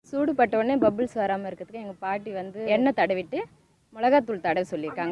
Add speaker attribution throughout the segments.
Speaker 1: சூடு பட்ட உடனே பபிள்ஸ் வராமல் இருக்கிறதுக்கு எங்கள் பாட்டி வந்து எண்ணெய் தடவிட்டு மிளகாத்தூள் தடவை சொல்லியிருக்காங்க.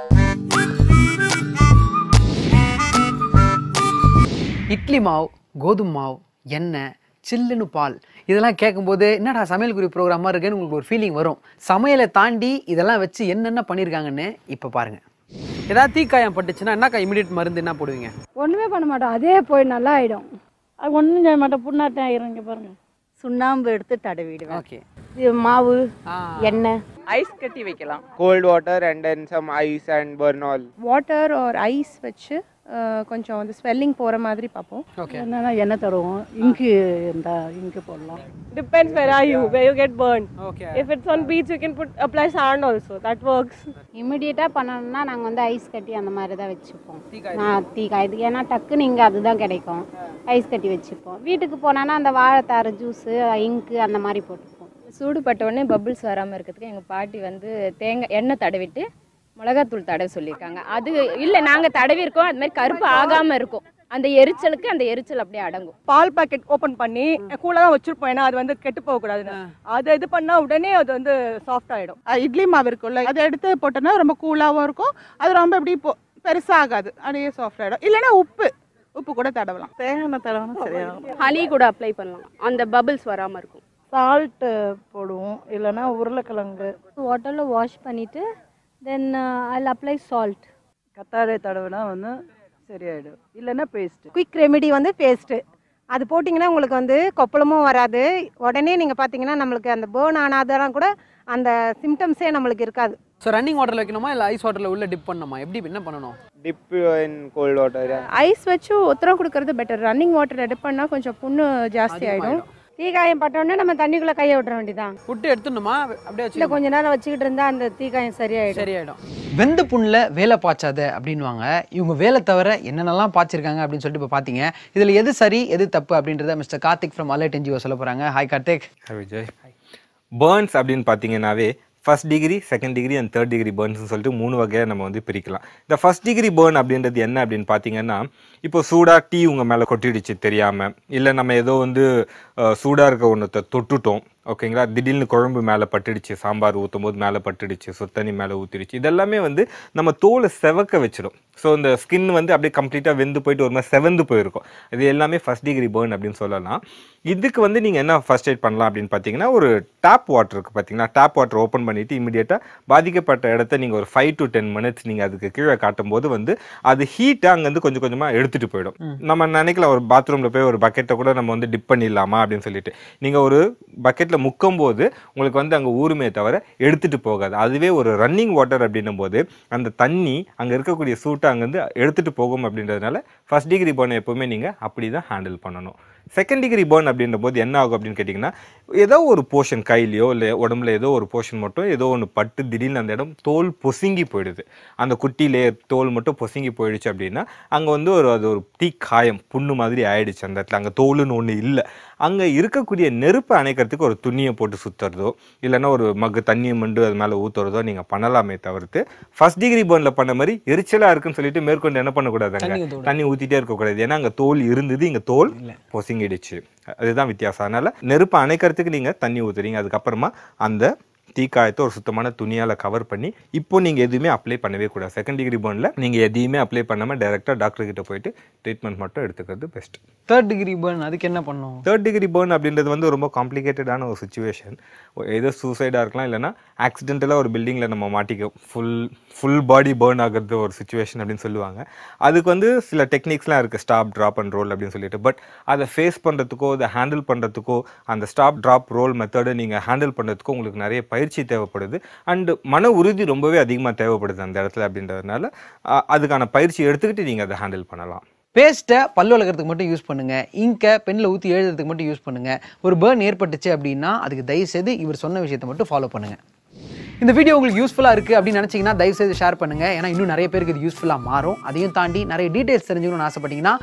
Speaker 2: இட்லி மாவு, கோதுமை மாவு, எண்ணெய், சில்லுன்னு பால், இதெல்லாம் கேட்கும்போது என்னடா சமையல் குறிப்பு ப்ரோக்ராமாக இருக்குன்னு உங்களுக்கு ஒரு ஃபீலிங் வரும். சமையலை தாண்டி இதெல்லாம் வச்சு என்னென்ன பண்ணியிருக்காங்கன்னு இப்போ பாருங்கள். ஏதாவது தீக்காயம் பட்டுச்சுன்னா என்னக்கா இமீடியட் மருந்து என்ன போடுவீங்க?
Speaker 3: ஒன்றுமே பண்ண மாட்டோம், அதே போய் நல்லா ஆகிடும்.
Speaker 4: அது ஒன்றும் செய்ய மாட்டோம், புண்ணாட்டம் ஆயிரும். இங்கே பாருங்கள்,
Speaker 5: சுண்ணாம்பு எடுத்து தடவிடுவேன்.
Speaker 2: ஓகே,
Speaker 5: இது மாவு, எண்ணெய்,
Speaker 6: ஐஸ் கட்டி வைக்கலாம்.
Speaker 7: cold water and then some ice and bernol.
Speaker 8: Water or ice வச்சு கொஞ்சம் வந்து ஸ்வெல்லிங் போகிற மாதிரி பார்ப்போம்.
Speaker 2: ஓகே,
Speaker 4: என்னன்னா எண்ணெய் தருவோம். இங்கு இருந்தால் இங்கு போடலாம்.
Speaker 9: Depends where are you, where you get burned.
Speaker 2: Okay.
Speaker 9: If it's on beach, you can apply sand also. That works.
Speaker 3: இமிடியேட்டாக பண்ணணும்னா நாங்கள் வந்து ஐஸ் கட்டி அந்த மாதிரி தான் வச்சுப்போம். தீக்காயத்துக்கு ஏன்னா டக்குன்னு இங்கே அதுதான் கிடைக்கும். ஐஸ் கட்டி வச்சுப்போம். வீட்டுக்கு போனான்னா அந்த வாழைத்தாறு ஜூஸு, இங்கு அந்த மாதிரி போட்டுப்போம்.
Speaker 1: சூடு பட்ட உடனே பபிள்ஸ் வராமல் இருக்கிறதுக்கு எங்கள் பாட்டி வந்து எண்ணெய் தடவிட்டு மிளகாத்தூள் தடவை சொல்லியிருக்காங்க. அது இல்லை, நாங்கள் தடவி இருக்கோம், அது மாதிரி கருப்பு ஆகாமல் இருக்கும். அந்த எரிச்சல் அப்படியே அடங்கும்.
Speaker 9: பால் பாக்கெட் ஓப்பன் பண்ணி கூலாக தான் வச்சிருப்போம், ஏன்னா அது வந்து கெட்டு போகக்கூடாதுன்னு. அதை இது பண்ணால் உடனே அது வந்து சாஃப்ட் ஆகிடும்.
Speaker 8: இட்லி மாவு இருக்குல்ல, அதை எடுத்து போட்டோன்னா ரொம்ப கூலாகவும் இருக்கும். அது ரொம்ப இப்படி பெருசாகாது, அப்படியே சாஃப்ட் ஆகிடும். இல்லைன்னா உப்பு கூட தடவலாம்.
Speaker 4: தேங்காய் தடவை சரியாகும்.
Speaker 10: ஹனி கூட அப்ளை பண்ணலாம், அந்த பபிள்ஸ் வராமல் இருக்கும்.
Speaker 4: சால்ட்டு போடுவோம், இல்லைன்னா உருளைக்கிழங்கு.
Speaker 3: வாட்டரில் வாஷ் பண்ணிவிட்டு தென் அதில் அப்ளை சால்ட்.
Speaker 4: கத்தாழை தடவைனா வந்து சரியாயிடும். இல்லைன்னா பேஸ்ட்டு.
Speaker 5: குயிக் ரெமிடி வந்து பேஸ்ட்டு. அது போட்டிங்கன்னா உங்களுக்கு வந்து கொப்பளமும் வராது. உடனே நீங்கள் பார்த்தீங்கன்னா நம்மளுக்கு அந்த பேர்ன் ஆனாதெல்லாம் கூட அந்த சிம்டம்ஸே நம்மளுக்கு இருக்காது.
Speaker 2: ஸோ ரன்னிங் வாட்டரில் வைக்கணுமா இல்லை ஐஸ் வாட்டரில் உள்ள டிப் பண்ணணுமா? எப்படி என்ன பண்ணணும்?
Speaker 7: Dip in cold water.
Speaker 8: Ice வச்சு உத்தரம் கொடுக்கறது பெட்டர். ரன்னிங் வாட்டர் எடுப் பண்ணால் கொஞ்சம் புண்ணு ஜாஸ்தி ஆகிடும்.
Speaker 5: தீக்காயம் பட்டோடனே நம்ம தண்ணிக்குள்ளே கையை விட்டுற வேண்டியதான்.
Speaker 2: விட்டு எடுத்துடணுமா? அப்படியே
Speaker 5: இல்லை, கொஞ்ச நேரம் வச்சுக்கிட்டு இருந்தால் அந்த தீக்காயம்
Speaker 2: சரியாயிடும். வெந்த புண்ணில் வேலை பாய்ச்சாத அப்படின்வாங்க. இவங்க வேலை தவிர என்னென்னலாம் பாய்ச்சிருக்காங்க அப்படின்னு சொல்லிட்டு இப்போ பார்த்தீங்க. இதில் எது சரி எது தப்பு அப்படின்றத mister Karthik from alert NGO சொல்ல போகிறாங்க. Hi Karthik.
Speaker 11: Hi Vijay. Burns அப்படின்னு பார்த்தீங்கன்னாவே first degree, second degree and third degree பேர்ன்ஸ்னு சொல்லிட்டு 3 வகையாக நம்ம வந்து பிரிக்கலாம். இந்த ஃபர்ஸ்ட் டிகிரி பேர்ன் அப்படின்றது என்ன அப்படின்னு பார்த்தீங்கன்னா, இப்போ சூடாக டீ உங்கள் மேலே கொட்டிடுச்சு தெரியாமல், இல்லை நம்ம ஏதோ வந்து சூடாக இருக்க ஒன்றத்தை தொட்டுட்டோம், ஓகேங்களா, திடீர்னு குழம்பு மேலே பட்டுடுச்சு, சாம்பார் ஊற்றும் போது மேலே பட்டுடுச்சு, சுத்தண்ணி மேலே ஊற்றிடுச்சு, இதெல்லாமே வந்து நம்ம தோலை செவக்க வச்சிடும். ஸோ இந்த ஸ்கின் வந்து அப்படியே கம்ப்ளீட்டாக வெந்து போயிட்டு ஒரு மாதிரி செவந்து போயிருக்கும். இது எல்லாமே ஃபர்ஸ்ட் டிகிரி பேர்ன் அப்படின்னு சொல்லலாம். இதுக்கு வந்து நீங்கள் என்ன ஃபர்ஸ்ட் எய்ட் பண்ணலாம் அப்படின்னு பார்த்தீங்கன்னா, ஒரு டேப் வாட்டர் இருக்குது பார்த்தீங்கன்னா, டேப் வாட்டர் ஓப்பன் பண்ணிவிட்டு இமீடியட்டாக பாதிக்கப்பட்ட இடத்த நீங்கள் ஒரு 5 to 10 minutes நீங்கள் அதுக்கு கீழே காட்டும் போது வந்து அது ஹீட்டை அங்கேருந்து கொஞ்சம் கொஞ்சமாக எடுத்துகிட்டு போயிடும். நம்ம நினைக்கலாம் ஒரு பாத்ரூமில் போய் ஒரு பக்கெட்டை கூட நம்ம வந்து டிப் பண்ணிடலாமா அப்படின்னு சொல்லிட்டு. நீங்கள் ஒரு பக்கெட்டில் முக்கும் போது உங்களுக்கு வந்து அங்கே ஊருமே தவிர எடுத்துகிட்டு போகாது. அதுவே ஒரு ரன்னிங் வாட்டர் அப்படின்னும் போது அந்த தண்ணி அங்கே இருக்கக்கூடிய சூட்டை அங்கேருந்து எடுத்துகிட்டு போகும். அப்படின்றதுனால ஃபர்ஸ்ட் டிகிரி பேர்னை எப்போவுமே நீங்கள் அப்படி தான் ஹேண்டில் பண்ணணும். செகண்ட் டிகிரி பேர்ன் அப்படின்ற போது என்ன ஆகும் அப்படின்னு கேட்டிங்கன்னா, ஏதோ ஒரு போர்ஷன் கையிலையோ இல்லை உடம்புல ஏதோ ஒரு போர்ஷன் மட்டும் ஏதோ ஒன்று பட்டு திடீர்னு அந்த இடம் தோல் பொசுங்கி போயிடுது. அந்த குட்டியிலே தோல் மட்டும் பொசுங்கி போயிடுச்சு அப்படின்னா அங்கே வந்து அது ஒரு தீக்காயம், புண்ணு மாதிரி ஆயிடுச்சு அந்த இடத்துல. அங்கே தோலுன்னு ஒன்று இல்லை. அங்கே இருக்கக்கூடிய நெருப்பை அணைக்கிறதுக்கு ஒரு துணியை போட்டு சுற்றுறதோ இல்லைன்னா ஒரு மக்கு தண்ணியை மண்டு அது மேலே ஊற்றுறதோ நீங்கள் பண்ணலாமே தவிர்த்து ஃபர்ஸ்ட் டிகிரி பேர்னில் பண்ண மாதிரி எரிச்சலாக இருக்குன்னு சொல்லிட்டு மேற்கொண்டு என்ன பண்ணக்கூடாது, அங்கே தண்ணி ஊற்றிட்டே இருக்கக்கூடாது. ஏன்னா அங்கே தோல் இருந்தது, இங்கே தோல் பொசுங்கிடுச்சு. அதுதான் வித்தியாசம். அதனால் நெருப்பை அணைக்கிறதுக்கு நீங்கள் தண்ணி ஊற்றுறீங்க. அதுக்கப்புறமா அந்த தீக்காயத்தை ஒரு சுத்தமான துணியால் கவர் பண்ணி இப்போ நீங்கள் எதுவுமே அப்ளை பண்ணவே கூடாது. செகண்ட் டிகிரி பேர்னில் நீங்கள் எதையுமே அப்ளை பண்ணாமல் டைரெக்டாக டாக்டர் கிட்ட போயிட்டு ட்ரீட்மெண்ட் மட்டும் எடுத்துக்கிறது பெஸ்ட்.
Speaker 2: தேர்ட் டிகிரி பேர்ன் அதுக்கு என்ன பண்ணணும்?
Speaker 11: தேர்ட் டிகிரி பேர்ன் அப்படின்றது வந்து ரொம்ப காம்ப்ளிகேட்டடான ஒரு சுச்சுவேஷன். ஏதோ சூசைடாக இருக்கலாம், இல்லைனா ஆக்சிடென்டலாக ஒரு பில்டிங்கில் நம்ம மாட்டிக்க ஃபுல் பாடி பேர்ன் ஆகிறது ஒரு சுச்சுவேஷன் அப்படின்னு சொல்லுவாங்க. அதுக்கு வந்து சில டெக்னிக்ஸ்லாம் இருக்குது, ஸ்டாப், ட்ராப் அண்ட் ரோல் அப்படின்னு சொல்லிட்டு. பட் அதை ஃபேஸ் பண்ணுறதுக்கோ அதை ஹேண்டில் பண்ணுறதுக்கோ அந்த ஸ்டாப், ட்ராப், ரோல் மெத்தடை நீங்கள் ஹேண்டில் பண்ணுறதுக்கோ உங்களுக்கு நிறைய பயிற்சி தேவைப்படுது. அண்ட் மன உறுதி ரொம்பவே அதிகமாக தேவைப்படுது அந்த இடத்துல. அப்படின்றதுனால அதுக்கான பயிற்சி எடுத்துக்கிட்டு நீங்கள் அதை ஹேண்டில் பண்ணலாம்.
Speaker 2: பேஸ்ட்டை பல்லு வளர்க்குறதுக்கு மட்டும் யூஸ் பண்ணுங்கள். இங்கை பெண்ணில் ஊற்றி எழுதுறதுக்கு மட்டும் யூஸ் பண்ணுங்கள். ஒரு பேர்ன் ஏற்பட்டுச்சு அப்படின்னா அதுக்கு தயவுசெய்து இவர் சொன்ன விஷயத்தை மட்டும் ஃபாலோ பண்ணுங்கள். இந்த வீடியோ உங்களுக்கு யூஸ்ஃபுல்லாக இருக்குது அப்படின்னு நினச்சிங்கன்னா தயவுசெய்து ஷேர் பண்ணுங்கள். ஏன்னா இன்னும் நிறைய பேருக்கு இது யூஸ்ஃபுல்லாக மாறும். அதையும் தாண்டி நிறைய டீட்டெயில்ஸ் தெரிஞ்சுக்கணும்னு ஆசைப்பட்டீங்கன்னா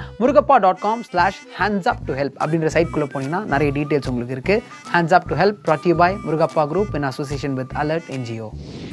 Speaker 2: murugappa.com/hands-up-to-help அப்படின்ற சைட்குள்ளே போனீங்கன்னா நிறைய டீட்டெயில்ஸ் உங்களுக்கு இருக்குது. Hands Up to Help brought to you by Murugappa Group in association with Alert NGO.